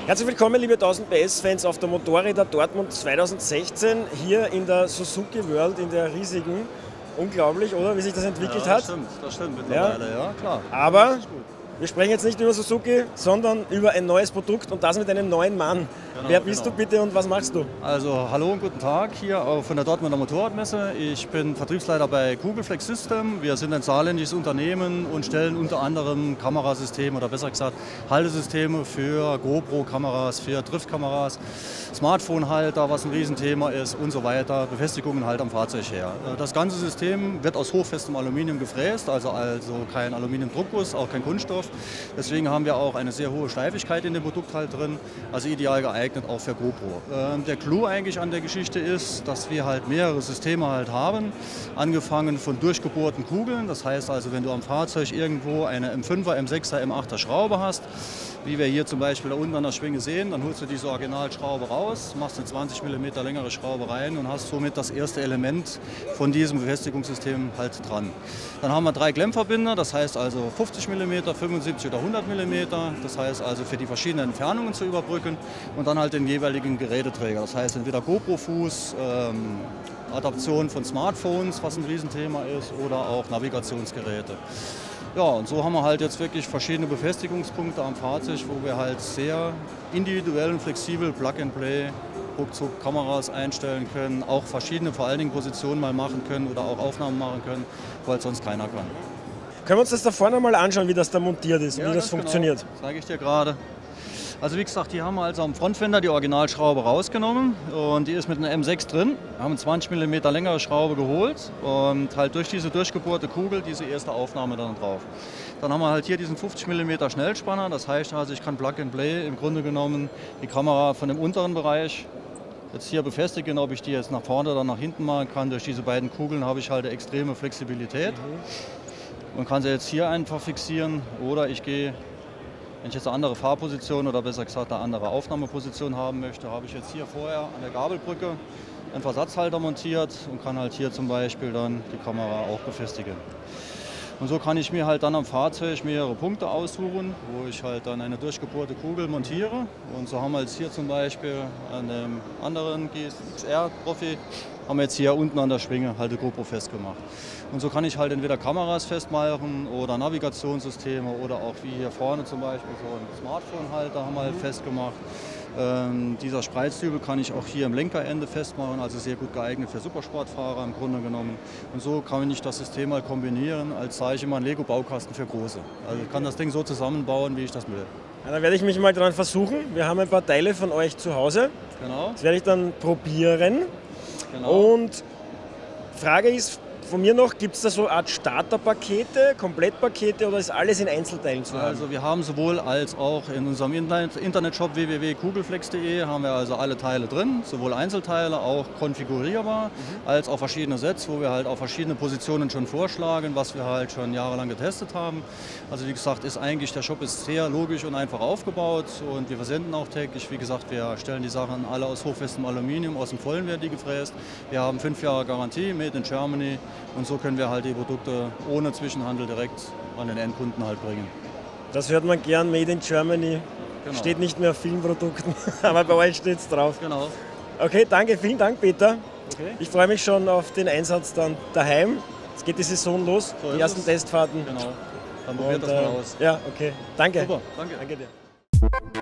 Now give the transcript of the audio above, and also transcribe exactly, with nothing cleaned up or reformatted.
Herzlich willkommen, liebe tausend P S-Fans auf der Motorräder Dortmund zweitausendsechzehn, hier in der Suzuki World, in der riesigen. Unglaublich, oder? Wie sich das entwickelt ja, hat. Das stimmt, das stimmt mittlerweile, ja, ja klar. Aber wir sprechen jetzt nicht über Suzuki, sondern über ein neues Produkt und das mit einem neuen Mann. Genau, Wer bist genau. du bitte und was machst du? Also hallo und guten Tag hier von der Dortmunder Motorradmesse. Ich bin Vertriebsleiter bei Kugelflex System. Wir sind ein saarländisches Unternehmen und stellen unter anderem Kamerasysteme oder besser gesagt Haltesysteme für GoPro-Kameras, für Driftkameras, Smartphone-Halter, was ein Riesenthema ist und so weiter, Befestigungen halt am Fahrzeug her. Das ganze System wird aus hochfestem Aluminium gefräst, also, also kein Aluminiumdruckguss, auch kein Kunststoff. Deswegen haben wir auch eine sehr hohe Steifigkeit in dem Produkt halt drin, also ideal geeignet auch für GoPro. Ähm, der Clou eigentlich an der Geschichte ist, dass wir halt mehrere Systeme halt haben, angefangen von durchgebohrten Kugeln, das heißt also, wenn du am Fahrzeug irgendwo eine M fünfer, M sechser, M achter Schraube hast, wie wir hier zum Beispiel da unten an der Schwinge sehen, dann holst du diese Originalschraube raus, machst eine zwanzig Millimeter längere Schraube rein und hast somit das erste Element von diesem Befestigungssystem halt dran. Dann haben wir drei Klemmverbinder, das heißt also fünfzig Millimeter, fünfundsiebzig oder hundert Millimeter, das heißt also für die verschiedenen Entfernungen zu überbrücken und dann halt den jeweiligen Geräteträger, das heißt entweder GoPro-Fuß, ähm, Adaption von Smartphones, was ein Riesenthema ist, oder auch Navigationsgeräte. Ja, und so haben wir halt jetzt wirklich verschiedene Befestigungspunkte am Fahrzeug, wo wir halt sehr individuell und flexibel Plug-and-Play, ruckzuck Kameras einstellen können, auch verschiedene, vor allen Dingen Positionen mal machen können oder auch Aufnahmen machen können, weil sonst keiner kann. Können wir uns das da vorne mal anschauen, wie das da montiert ist und ja, wie das funktioniert? Genau. Zeige ich dir gerade. Also wie gesagt, hier haben wir also am Frontfender die Originalschraube rausgenommen und die ist mit einer M sechs drin. Wir haben eine zwanzig Millimeter längere Schraube geholt und halt durch diese durchgebohrte Kugel diese erste Aufnahme dann drauf. Dann haben wir halt hier diesen fünfzig Millimeter Schnellspanner, das heißt also, ich kann Plug and Play im Grunde genommen die Kamera von dem unteren Bereich jetzt hier befestigen, ob ich die jetzt nach vorne oder nach hinten machen kann. Durch diese beiden Kugeln habe ich halt eine extreme Flexibilität. Man kann sie jetzt hier einfach fixieren oder ich gehe, wenn ich jetzt eine andere Fahrposition oder besser gesagt eine andere Aufnahmeposition haben möchte, habe ich jetzt hier vorher an der Gabelbrücke einen Versatzhalter montiert und kann halt hier zum Beispiel dann die Kamera auch befestigen. Und so kann ich mir halt dann am Fahrzeug mehrere Punkte aussuchen, wo ich halt dann eine durchgebohrte Kugel montiere. Und so haben wir jetzt hier zum Beispiel an dem anderen G X R Profi, haben wir jetzt hier unten an der Schwinge halt die GoPro festgemacht. Und so kann ich halt entweder Kameras festmachen oder Navigationssysteme oder auch wie hier vorne zum Beispiel so ein Smartphone-Halter haben wir halt festgemacht. Ähm, dieser Spreizübel kann ich auch hier im Lenkerende festmachen, also sehr gut geeignet für Supersportfahrer im Grunde genommen. Und so kann ich das System mal kombinieren, als sei ich immer ein Lego-Baukasten für Große. Also ich kann das Ding so zusammenbauen, wie ich das will. Ja, dann werde ich mich mal dran versuchen. Wir haben ein paar Teile von euch zu Hause. Genau. Das werde ich dann probieren. Genau. Und Frage ist von mir noch, gibt es da so eine Art Starterpakete, Komplettpakete oder ist alles in Einzelteilen zu haben? Also wir haben sowohl als auch in unserem Internet Internetshop w w w punkt kugelflex punkt de haben wir also alle Teile drin, sowohl Einzelteile, auch konfigurierbar, mhm. als auch verschiedene Sets, wo wir halt auch verschiedene Positionen schon vorschlagen, was wir halt schon jahrelang getestet haben. Also wie gesagt, ist eigentlich, der Shop ist sehr logisch und einfach aufgebaut und wir versenden auch täglich. Wie gesagt, wir stellen die Sachen alle aus hochfestem Aluminium, aus dem Vollenwertig gefräst. Wir haben fünf Jahre Garantie, made in Germany. Und so können wir halt die Produkte ohne Zwischenhandel direkt an den Endkunden halt bringen. Das hört man gern, Made in Germany. Genau. Steht nicht mehr auf vielen Produkten, aber bei euch steht es drauf. Genau. Okay, danke, vielen Dank, Peter. Okay. Ich freue mich schon auf den Einsatz dann daheim. Jetzt geht die Saison los, so die ersten es. Testfahrten. Genau, dann probiert das mal aus. Ja, okay. Danke. Super, danke. Danke dir.